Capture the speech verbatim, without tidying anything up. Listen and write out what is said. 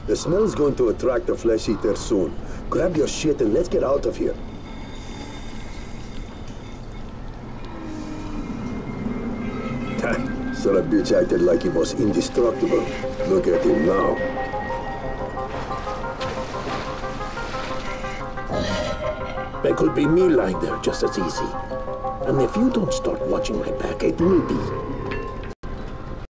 The smell's going to attract the flesh eater soon. Grab your shit and let's get out of here. Son of a bitch acted like he was indestructible. Look at him now. There could be me lying there just as easy. And if you don't start watching my back, it will be